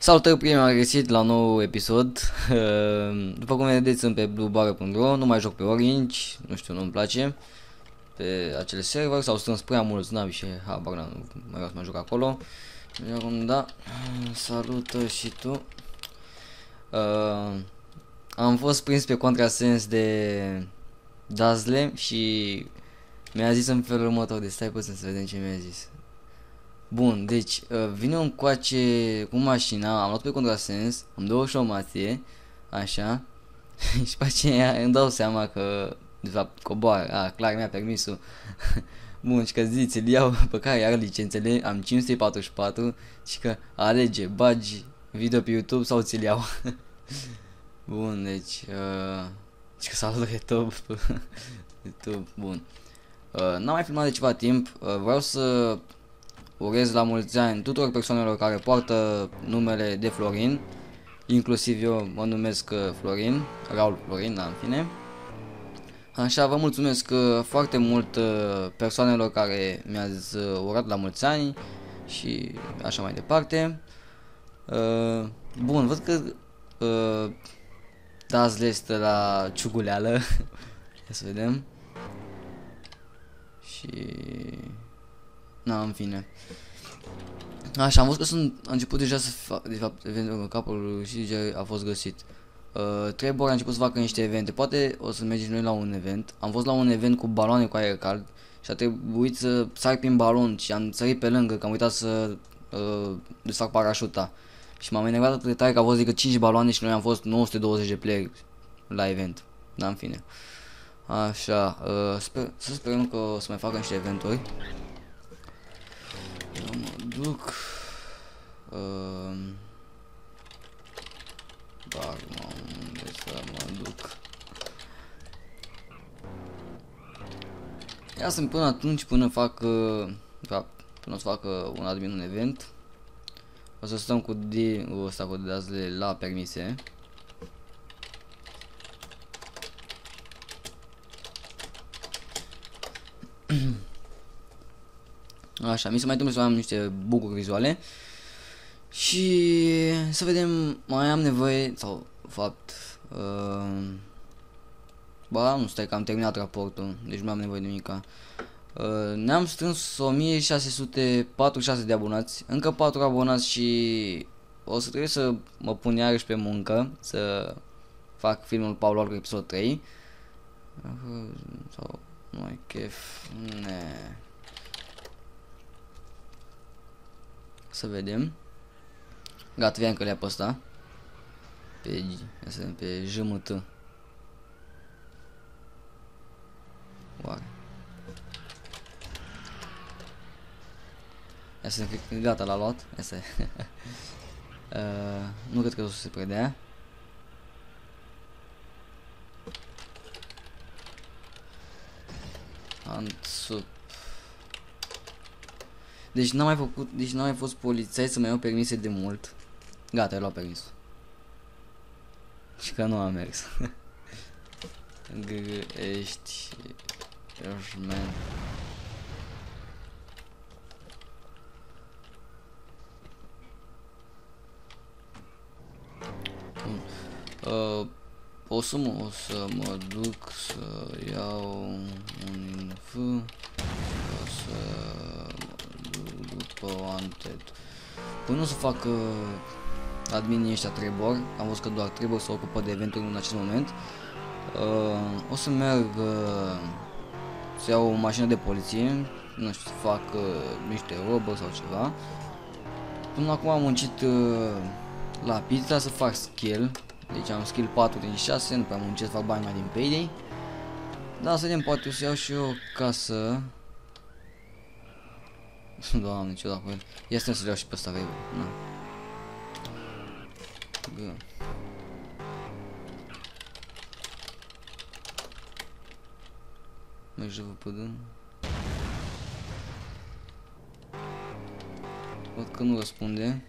Salutări, prieteni, am găsit la un nou episod. După cum vedeți, sunt pe bluebar.ro, nu mai joc pe Orange, nu știu, nu-mi place pe acele server, s-au strâns prea mulți navi și habar n-am, nu mai vreau să mai joc acolo. Acum da, salută și tu. Am fost prins pe contrasens de Dazle și mi-a zis în felul următor, de stai puțin să vedem ce mi-a zis. Bun, deci vine un coace cu mașina, am luat pe contrasens, îmi dă o șomație, așa, și pe aceea îmi dau seama că, de fapt, coboară, clar mi-a permisul. Bun, și că zice, îl iau pe care are licențele, am 544 și că alege, bagi video pe YouTube sau ți-l iau. Bun, deci, și că salut YouTube, YouTube, bun. N-am mai filmat de ceva timp, vreau să urez la mulți ani tuturor persoanelor care poartă numele de Florin, inclusiv eu mă numesc Florin, Raul Florin, da, în fine. Așa, vă mulțumesc foarte mult persoanelor care mi-ați urat la mulți ani și așa mai departe. Bun, văd că Dazle este la ciuguleală. Ia să vedem. Și... na, în fine. Așa, am văzut că a început deja să fac, de fapt, eventul capul și deja a fost găsit. Trebor a început să facă niște evente, poate o să mergem noi la un event. Am fost la un event cu baloane cu aer cald și a trebuit să sar prin balon și am sărit pe lângă, că am uitat să desfac parașuta. Și m-am enervat atât de tare că au fost decât 5 baloane și noi am fost 920 de player la event. Da, în fine. Așa, să sperăm că o să mai facă niște eventuri. Eu mă duc. Dar unde să mă duc? Ia să-mi până atunci, până fac, până o să facă un admin un event. O să stăm cu ăsta cu Dazle la permise. Așa, mi se mai trebuie să am niște bug-uri vizuale. Și să vedem, mai am nevoie, sau fapt, ba, nu, stai că am terminat raportul, deci nu am nevoie de nimica. Ne-am strâns 1646 de abonați, încă 4 abonați și o să trebuie să mă pun iarăși pe muncă, să fac filmul Paul Olga episod 3. Sau, nu ai chef, ne. Să vedem. Gata, veam că le-a pe ăsta. Pe JMT. Oare. Ia să fie, gata, l-a luat. Asta e. Nu cred că o să se predea. Antsup. Deci n-am mai făcut, deci n-am mai fost polițai să mai iau permise de mult. Gata, ai luat permisul. Și că nu am mers. Ești man. O să mă duc să iau un inf. O să mă duc după wanted. Până o să fac adminii ăștia Trebor, am văzut că doar Trebor se ocupă de eventuri în acest moment. O să merg să iau o mașină de poliție, nu știu, să fac niște robă sau ceva. Până acum am muncit la pizza să fac skill, deci am skill 4 din 6, nu prea am muncit să fac bani mai din payday. Da, să vedem, poate o să iau și eu o casă. Doamne, ce dacă ia să le iau și pe ăsta, vei, na. Bă. Mergi de VPD. Văd că nu răspunde.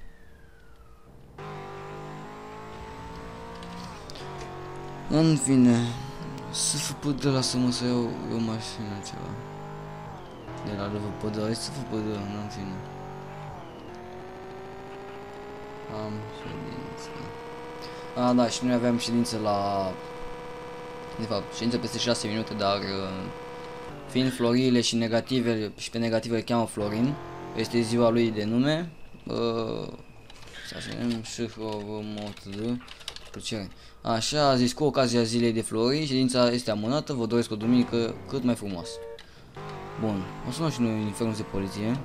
În fine, să VPD, lasă-mă să iau o mașină ceva. De la VPD, hai să VPD, în fine. Am ședință. Da, și noi aveam ședință la... De fapt, ședință peste 6 minute, dar... fiind Florile și negativele, și pe negative îl cheamă Florin, este ziua lui de nume. Să vedem și plăcere. Așa a zis, cu ocazia zilei de Flori, ședința este amânată, vă doresc o duminică cât mai frumoasă. Bun, o să luăm și noi uniformul de poliție.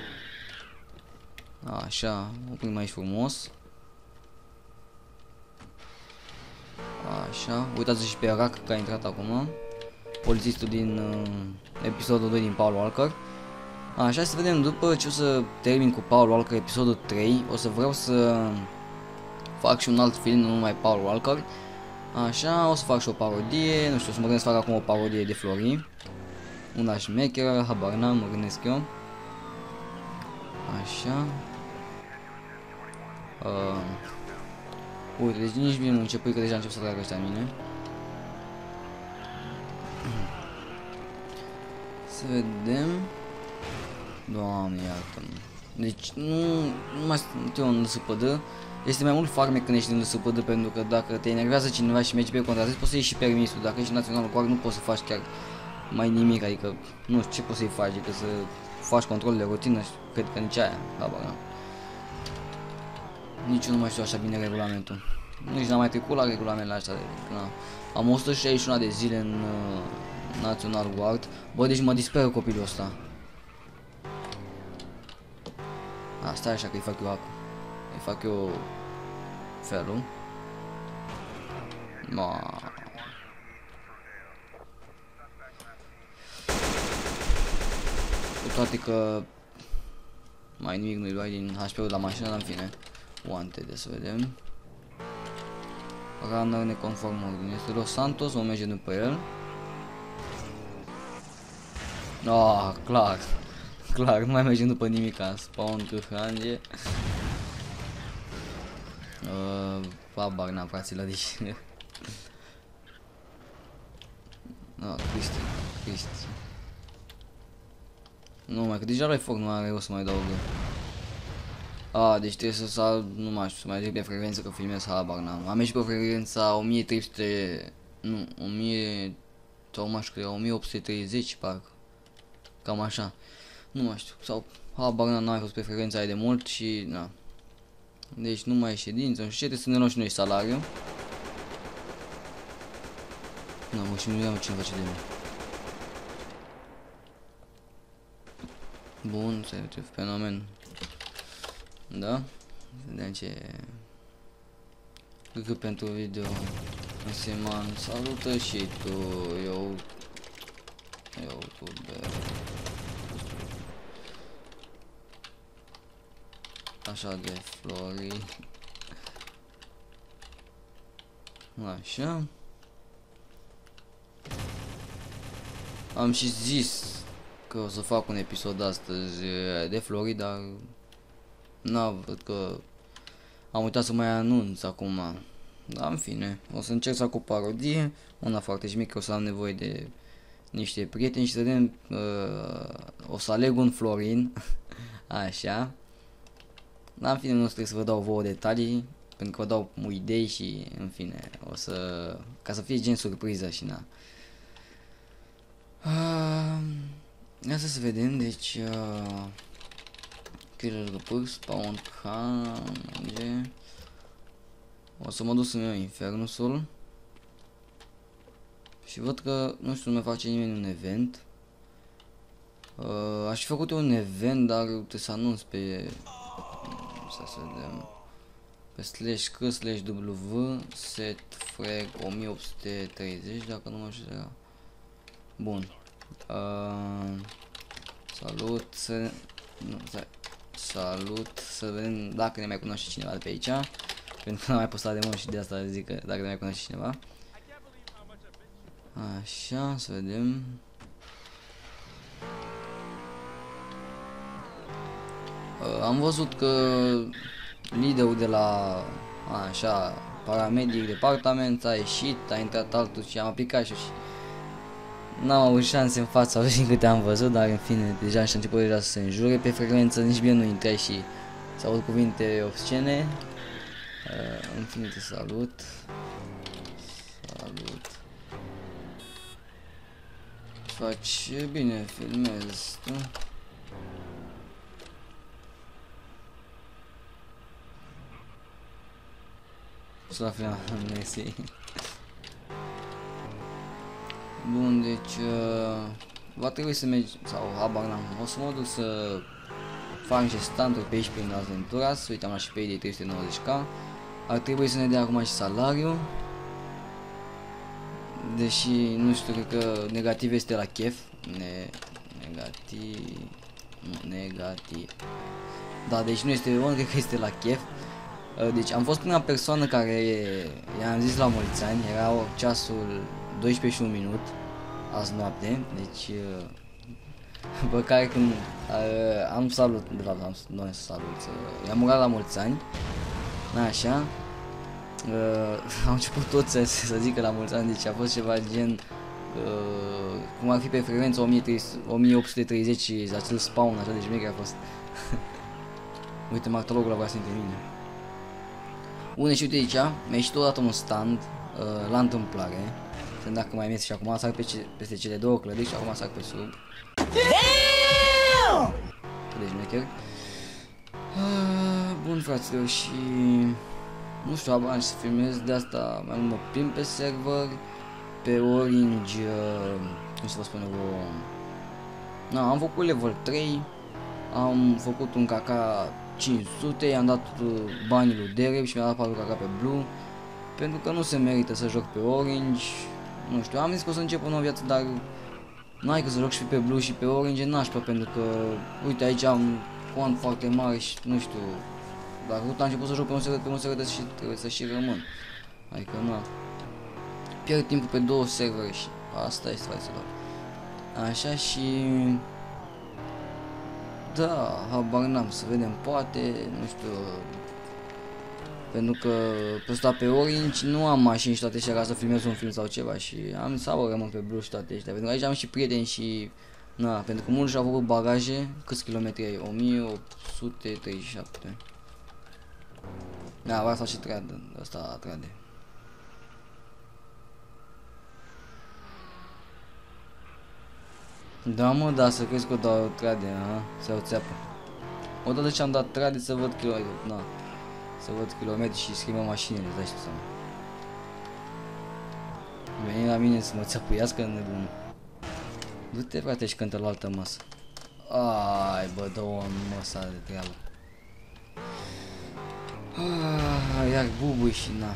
Așa, oprim aici frumos. Așa, uitați și pe Rac, că a intrat acum. Polițistul din episodul 2 din Paul Walker. Așa, să vedem, după ce o să termin cu Paul Walker episodul 3, o să vreau să fac și un alt film, nu numai Paul Walker. Așa, o să fac și o parodie, nu știu, o să mă gândesc să fac acum o parodie de Flori. Una șmecheră, habar n-am, mă gândesc eu. Așa. Uite, deci nici bine nu începui, că deja încep să tragă ăștia mine. Să vedem. Doamne, iartă-mă. Deci nu mai sunt eu în LSPD. Este mai mult farmec când ești în LSPD, pentru că dacă te enervează cineva și mergi pe contrazis, poți să iei și permisul. Dacă ești național cu nu poți să faci chiar mai nimic, adică nu știu ce poți să-i faci, adică să faci control de rutină și cred că nici aia, habar n-am. Nici eu nu mai știu așa bine regulamentul. Nici n-am mai trecut la regulamentele astea. Am 161 de zile în National Guard. Bă, deci mă disperă copilul ăsta. Stai așa că îi fac eu acum. Îi fac eu felul. Cu toate că mai nimic nu-i luai din HP-ul la mașină, dar în fine. Wanted, să vedem. Runner neconform ordine. Este Los Santos, o merge după el. Clar. Clar, nu mai mergem după nimica. Spawn cu Hrange. Habar n-am, fraților, deci... Cristi. Nu mai, că deja l-ai foc, nu are rost să mai dau. Deci trebuie să nu mai știu, să mai zic pe frecvență că filmez, habar n-am. Am ieșit pe frecvența 1300, nu, 1000, sau mai știu, 1830 parcă. Cam așa. Nu mai știu, sau habar n-am mai fost pe frecvența aia de mult și, na. Deci nu mai e ședință, nu știu ce, trebuie să ne luăm și noi salariu. Mă, și nu iau cine face de mine. Bun, să uite, fenomen. Da? Vedem ce... Cred că pentru video Seman, salută și tu, YouTuber. Așa de Flori. Așa. Am și zis că o să fac un episod astăzi de Flori, dar văd că am uitat să mai anunț acum. Dar în fine, o să încerc să fac o parodie, una foarte mică, o să am nevoie de niște prieteni și să vedem, o să aleg un Florin, așa. Dar în fine, nu trebuie să vă dau vouă detalii, pentru că vă dau idei și în fine, ca să fie gen surpriză și na. Ia să vedem, deci Killer Pur, Spawn Kange. O să mă duc să-mi iau Infernusul. Și văd că, nu știu, nu mai face nimeni un event. Aș fi făcut un event, dar trebuie să anunț pe... Să vedem. Pe /k/w set frag 1830, dacă nu mă știu. Bun. Salut, salut, să vedem dacă ne mai cunoaște cineva de pe aici. Pentru că n-am mai postat de mult și de asta zic că dacă ne mai cunoaște cineva. Așa, să vedem. Am văzut că liderul de la așa, paramedic departament a ieșit, a intrat altul și am aplicat și n-am avut șanse în fața din câte am văzut, dar în fine, deja și-a început deja să se înjure pe frecvență, nici bine nu intrai și s-au auzit cuvinte obscene. În fine te salut. Salut. Faci bine, filmezi tu. Și la final, mersi. Bun, deci va trebui să mergi, sau habar n-am, o să mă duc să fac niște stanturi pe aici prin Aventura, să uitam la și pe ei de 390k. Ar trebui să ne dea acum și salariu. Deși, nu știu, cred că negativ este la chef. Negativ. Da, deci nu este on, cred că este la chef. Deci am fost prima persoană care i-am zis la mulți ani, era ceasul 12 și 1 minut, azi noapte, deci pe care când am salut, de fapt am salut, i-am urat la mulți ani, așa, am început toți să zică la mulți ani, deci a fost ceva gen, cum ar fi pe frecvență 1830 și acel spawn, așa de șmecher a fost. Uite, martologul ăla vrea să intre în mine. Bune, și uite aici, mi-a ieșit odată un stand, la întâmplare. Să dacă mai merg și acum sar peste cele două clădiri și acum sar pe sub. Deci mecher. Bun, fraților, și nu știu, abia să filmez, de asta mai mult mă plimb pe server, pe Orange, cum să vă spun eu, am făcut level 3, am făcut un KK 500, i-am dat banii lui Dereb și mi-a dat 4 KK pe Blue, pentru că nu se merită să joc pe Orange. Nu știu, am zis că o să încep o nouă viață, dar n-ai că să joc și pe Blue și pe Orange, nașpa, pentru că, uite, aici am cont foarte mare și, nu știu, dacă tot am început să joc pe un server și trebuie să și rămân. Adică, na, pierd timpul pe două servere și asta este, fraților. Așa și... da, habar n-am, să vedem, poate, nu știu, pentru că pe ăsta pe Orange nu am mașini și toate astea ca să filmez un film sau ceva și am sau rămân pe Blue și toate astea, pentru că aici am și prieteni și, na, pentru că mulți și-au făcut bagaje, câți kilometri ai? 1837. Da, vreau să fac și trade, ăsta trade. Da, mă, da, să crezi că o dau trade, să iau țeapă. Odată ce am dat trade să văd kilometri, na, să văd kilometri și schimbă mașinile, dai știu seama. Veni la mine să mă țeapăiască nebun. Du-te, frate, și cântă la altă masă. Ai, bă, dă-o în măsa de treabă. Iar bubui și na.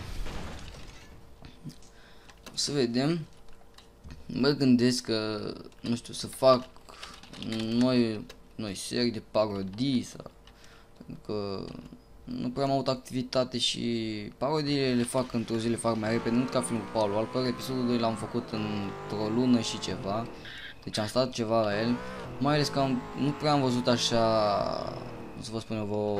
Să vedem. Mă gândesc că, nu știu, să fac noi serii de parodii sau, pentru că nu prea am avut activitate și parodiile le fac într-o zi, le fac mai repede, nu ca filmul Paul, al cărui episodul 2 l-am făcut într-o lună și ceva, deci am stat ceva la el, mai ales că nu prea am văzut așa, să vă spun eu,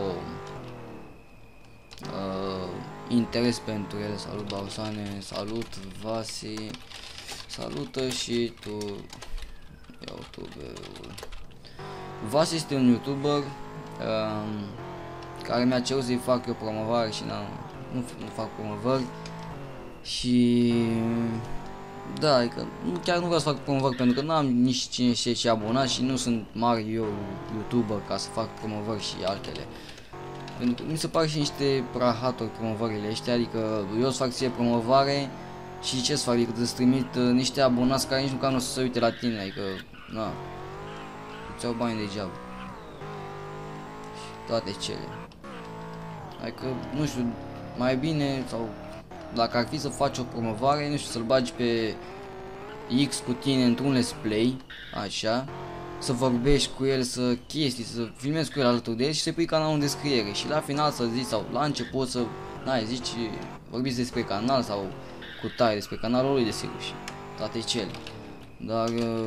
interes pentru ele. Salut Bausane, salut Vasi, salută și tu, youtuberul. Vasi este un youtuber care mi-a cerut să-i fac eu promovare și nu fac promovări și da, adică chiar nu vreau să fac promovări pentru că n-am nici cine știe și abonat și nu sunt mare eu youtuber ca să fac promovări și altele. Pentru că mi se pare și niște prahaturi promovările astea, adică eu îți fac ție promovare și ce să fac, adică îți trimit niște abonați care nici măcar nu o să se uite la tine, adică, na, îți iau bani degeaba. Și toate cele. Adică, nu știu, mai bine, sau dacă ar fi să faci o promovare, nu știu, să-l bagi pe X cu tine într-un let's play, așa, să vorbești cu el, să filmezi cu el alături de el și să pui canalul în descriere și la final să zici, sau la început să, zici, vorbiți despre canal sau cu tare despre canalul lui, desigur, și toate cele. Dar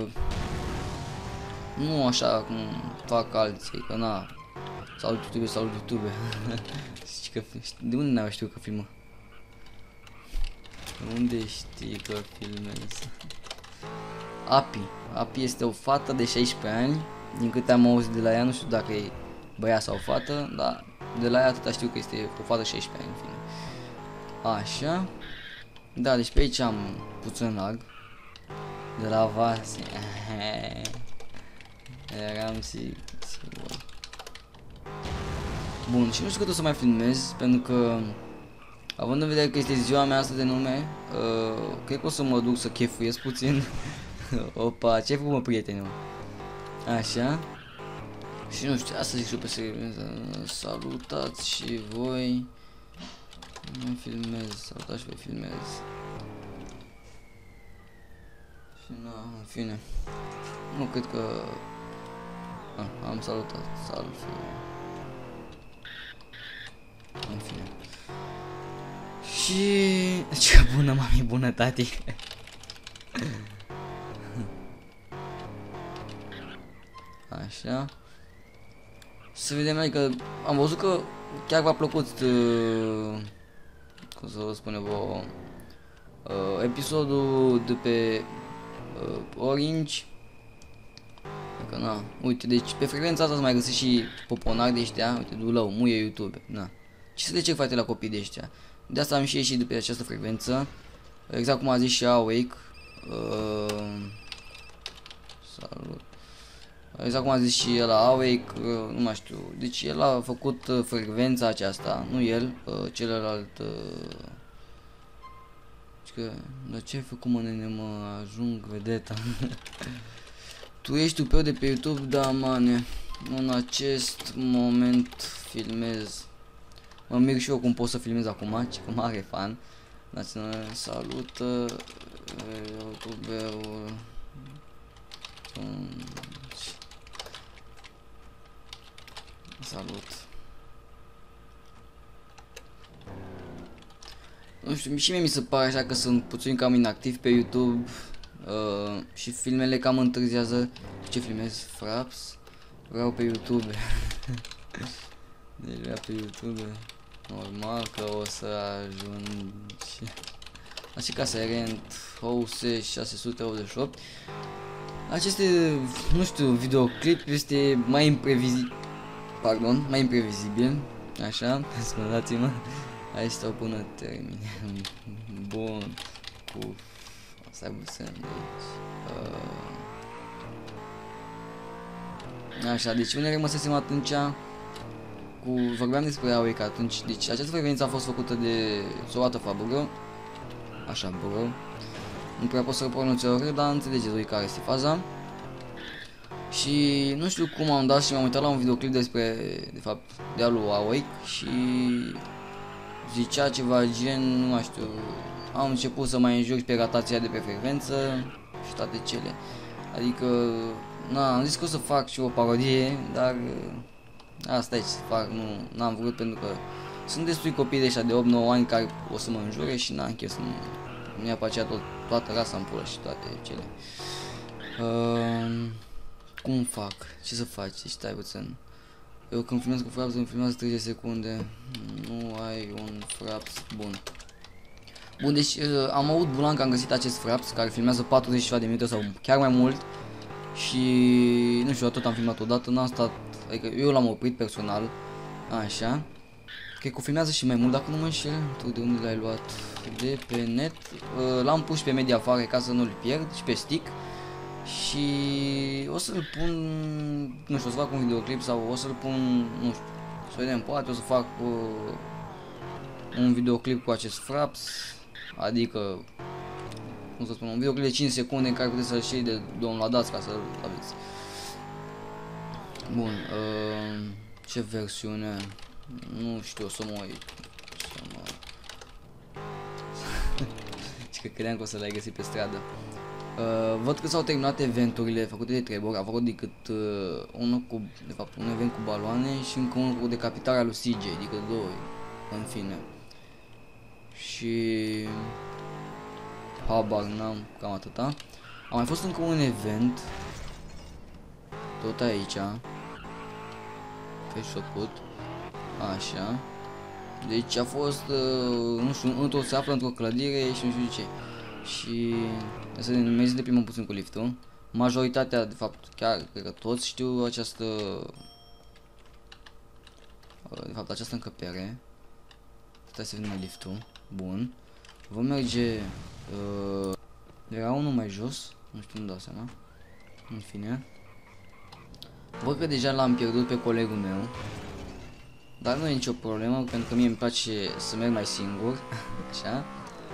nu așa cum fac alții, că na, salut YouTube. Știi că, de unde n-au știu că filmă? Unde știi că filmezi? Api este o fată de 16 ani, din câte am auzit de la ea, nu știu dacă e băiat sau fată, dar de la ea atâta știu că este o fată 16 ani, în fine. Așa. Da, deci pe aici am puțin lag. De la vase. Eram sigur. Bun, și nu știu cât o să mai filmez, pentru că având în vedere că este ziua mea asta de nume, cred că o să mă duc să chefuiesc puțin. Opa, ce ai făcut, mă, prieteni? Așa. Și nu știu, asta zic și eu pe serios. Salutați și voi. Nu filmez, salutați și voi filmez. Și na, în fine. Nu cred că... am salutat, salut. În fine. Și... ce bună, mami, bună, tati. Așa. Să vedem, adică am văzut că chiar v-a plăcut, cum să vă spune vă, episodul de pe Orange. Adică, na, uite, deci pe frecvența asta să mai găsiți și poponari de ăștia, uite, dulău, muie YouTube, na. Ce să le cer, frate, la copii de ăștia? De asta am și ieșit de pe această frecvență, exact cum a zis și Awake. Salut. Exact cum a zis și el la Awake, nu mai știu, deci el a făcut frecvența aceasta, nu el, celălalt, dar ce ai făcut, mă, nene, mă, ajung vedeta. Tu ești tupeu de pe YouTube, da, mane, în acest moment filmez. Mă mir și eu cum pot să filmez acum, ce că mare fan. Salută youtuberul. Salut. Nu știu, și mie mi se pare așa că sunt puțin cam inactiv pe YouTube și filmele cam întârziază. Ce filmez? Fraps? Vreau pe YouTube. Deci vreau pe YouTube. Normal că o să ajungi. Așa ca să rent OS 688. Aceste, nu știu, videoclip este mai imprevizibil. Pardon, mai imprevizibil. Așa, scuzați-mă. Aici stau până termin. Bun. Puf. Asta e busen de aici. Așa, deci unde rămăsesem atunci vorbeam despre Awake atunci. Deci această frecvență a fost făcută de Soată Fabură. Așa, bro. Nu prea pot să pronunț ori, dar înțelegeți voi care este faza. Și nu știu cum am dat și m-am uitat la un videoclip despre, de fapt, de-a lui Awake și zicea ceva gen, nu mai știu, am început să mai înjur piratația de pe frecvență și toate cele. Adică, na, am zis că o să fac și o parodie, dar asta e ce să fac, n-am vrut pentru că sunt destui copii de ăștia de 8-9 ani care o să mă înjure și n-am chef să nu ia pe aceea toată rasa în pulă și toate cele. Cum fac? Ce să faci? Stai puțin. Eu când filmez cu fraps îmi filmează 30 secunde. Nu ai un fraps bun. Bun, deci am avut bulan că am găsit acest fraps care filmează 40 de minute sau chiar mai mult. Și nu știu, tot am filmat odată, n-am stat, adică eu l-am oprit personal. Așa. Cred că o filmează și mai mult dacă nu mă înșel. Tu de unde l-ai luat? De pe net. L-am pus pe Mediafire ca să nu-l pierd și pe stick. Și o să-l pun, nu știu, o să fac un videoclip sau o să-l pun, nu știu, să vedem, poate o să fac un videoclip cu acest fraps, adică, cum să spun, un videoclip de 5 secunde în care puteți să-l și de domnul Ladați ca să-l aveți. Bun, ce versiune, nu știu, o să mă uit, și că credeam că o să l-ai găsit pe stradă. Văd că s-au terminat eventurile făcute de Trebor, a făcut decât unul cu, de fapt, un event cu baloane și încă unul cu decapitarea lui CJ, adică două, în fine. Și habar n-am, cam atâta. A mai fost încă un event, tot aici, pe făcut, așa. Deci a fost, nu știu, se află într-o clădire și nu știu ce. Și să ne numesc de primul puțin cu liftul. Majoritatea, de fapt, chiar cred că toți știu această, de fapt, această încăpere. Stai să vedem liftul. Bun. Vom merge... era unul mai jos. Nu știu, nu dau seama. În fine. Văd că deja l-am pierdut pe colegul meu. Dar nu e nicio problemă, pentru că mie îmi place să merg mai singur. Așa.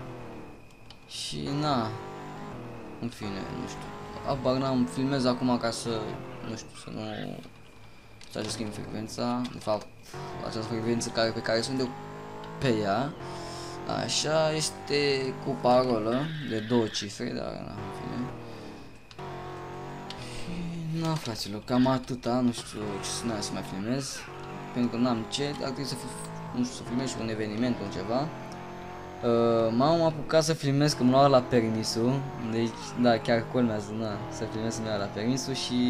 Și na. În fine, nu știu. Abar n-am, filmez acum ca să... Nu știu, să nu... Să schimb frecvența. De fapt, această frecvență pe care sunt eu pe ea. Așa, este cu parolă de 2 cifre, dar na, în fine. Și na, fraților, cam atâta, nu știu ce să mai filmez. Pentru că n-am ce, dar trebuie să nu știu, să filmez și un eveniment sau ceva. M-am apucat să filmez că mă luau la permisul. Deci, da, chiar colmează, na, să filmez să-mi iau la permisul și...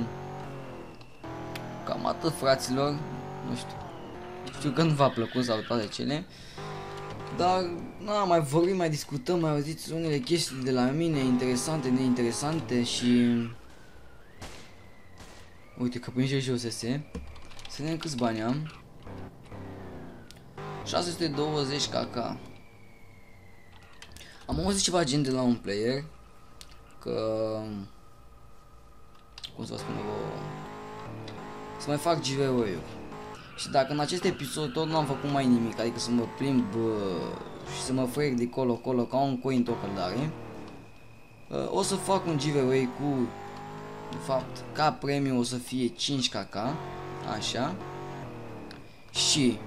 Cam atât, fraților, nu știu. Știu că nu v-a plăcut sau toate cele. Dar, na, mai vorbim, mai discutăm, mai auziți unele chestii de la mine, interesante, neinteresante și... Uite că până jos se. Să vedem câți bani am. 620 kk. Am auzit ceva gen de la un player că... Cum să vă spun eu... Să mai fac giveaway-uri. Și dacă în acest episod tot nu am făcut mai nimic, adică să mă plimb și să mă frec de colo-colo ca un coin tot căldare, o să fac un giveaway cu, de fapt, ca premiu o să fie 5 kk, așa, și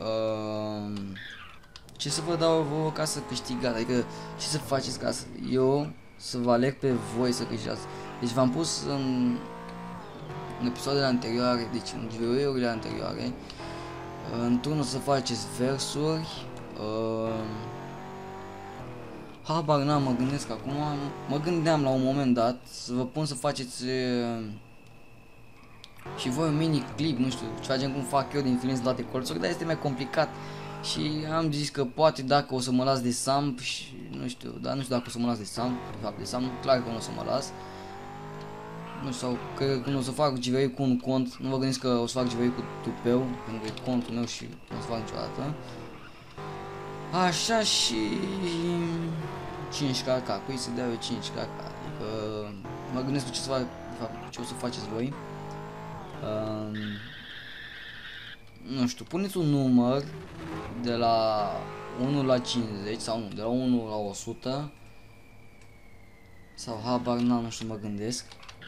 ce să vă dau vouă ca să câștigați, adică ce să faceți ca să, eu să vă aleg pe voi să câștigați. Deci v-am pus în episoadele anterioare, deci în giveaway-urile anterioare, într-unul să faceți versuri, habar n-am, mă gândesc acum, mă gândeam la un moment dat să vă pun să faceți și voi un mini clip, nu știu, ce facem cum fac eu din filme date colțuri, dar este mai complicat și am zis că poate dacă o să mă las de Samp și nu știu, dar nu știu dacă o să mă las de Samp, de fapt de Samp, clar că nu o să mă las. Nu știu, sau cred că nu o să fac giveaway cu un cont, nu vă gândiți că o să fac giveaway cu tupeu, pentru că e contul meu și nu o să fac niciodată. Așa și 5 kk, cui să dea eu 5 kk, adică mă gândesc ce să fac, de fapt, ce o să faceți voi. Nu știu, puneți un număr de la 1 la 50 sau nu, de la 1 la 100 sau habar n-am, nu știu, mă gândesc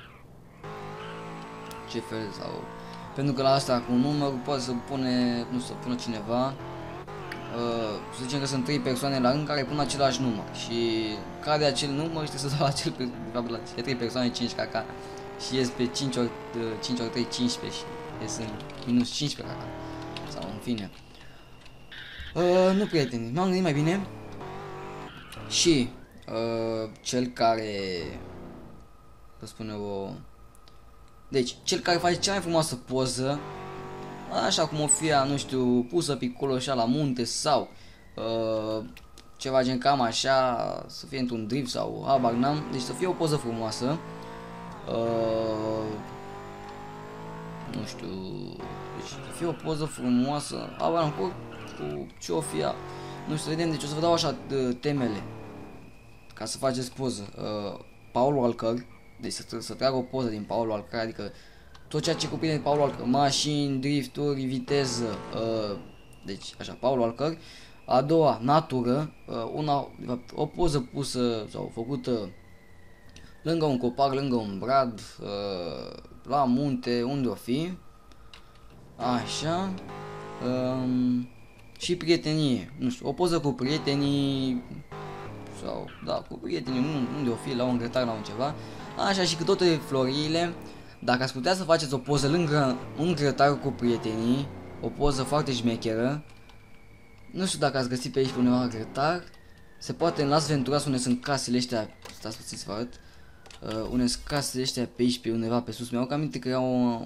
ce fel sau, pentru că la asta cu un număr poate să pune, nu știu, să pună cineva, să zicem că sunt 3 persoane la rând care pun același număr și cade acel număr și trebuie să dau acel, de fapt la 3 persoane 5 kk și ies pe 5 ori 3 15 și ies în minus 15 kk sau în fine. Nu, prieteni, m-am gândit mai bine și cel care, vă spun eu, deci cel care face cea mai frumoasă poză, așa cum o fie, nu știu, pusă pe acolo așa la munte sau ceva gen cam așa, să fie într-un drift sau habar n-am, deci să fie o poză frumoasă, nu știu, deci să fie o poză frumoasă, habar n-am, cu ce o fie, nu știu, să vedem, deci o să vă dau așa temele ca să faceți poză. Paul Walker, deci să trag o poză din Paul Walker, adică tot ceea ce cuprinde Paul Walker, mașini, drifturi, viteză, deci așa, Paul Walker. A doua, natură, de fapt, o poză pusă sau făcută lângă un copac, lângă un brad, la munte, unde o fi, așa, și prietenie, nu știu, o poză cu prietenii, sau, da, cu prietenii, unde o fi, la un grătar, la un ceva, așa, și cu toate florile. Dacă ați putea să faceți o poză lângă un grătar cu prietenii, o poză foarte șmecheră, nu știu dacă ați găsit pe aici pe undeva grătar, se poate în Las Venturas unde sunt casele ăștia, stați puțin să vă arăt, unde sunt casele ăștia pe aici, pe undeva pe sus, mi-au aminte că era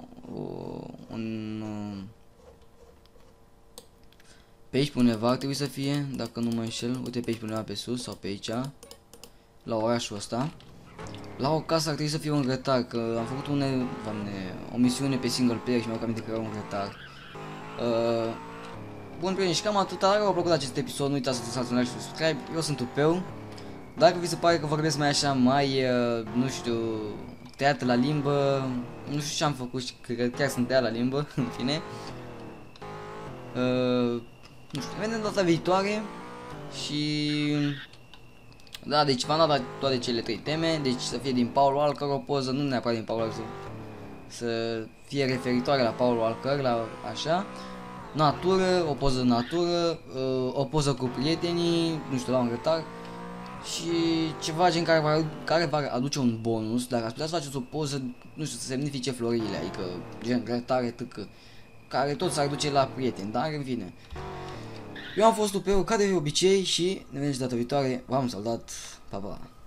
pe aici pe undeva ar trebui să fie, dacă nu mă înșel, uite pe aici pe undeva pe sus sau pe aici, la orașul ăsta. La o casă ar trebui să fie un grătar, că am făcut o misiune pe single player și mi-au aminte că era un grătar. bun prieteni, și cam atât. Dacă v-a plăcut acest episod, nu uitați să dați un like și subscribe. Eu sunt Tupeu. Dacă vi se pare că vorbesc mai așa, mai, nu știu, tăiat la limbă, nu știu ce am făcut și cred că chiar sunt tăiat la limbă, în fine. Nu știu, vedem data viitoare și... Da, deci v-am dat toate cele 3 teme, deci să fie din Paul Walker o poză, nu neapărat din Paul Walker, să fie referitoare la Paul Walker, la așa. Natură, o poză de natură, o poză cu prietenii, nu știu, la un grătar. Și ceva gen care va aduce un bonus, dar ați putea să faceți o poză, nu știu, să semnifice florile, adică gen grătare, tâcă, care tot s-ar duce la prieteni, dar în fine. Eu am fost Tupeu, ca de obicei, și ne vedem și data viitoare, v-am salutat, pa, pa!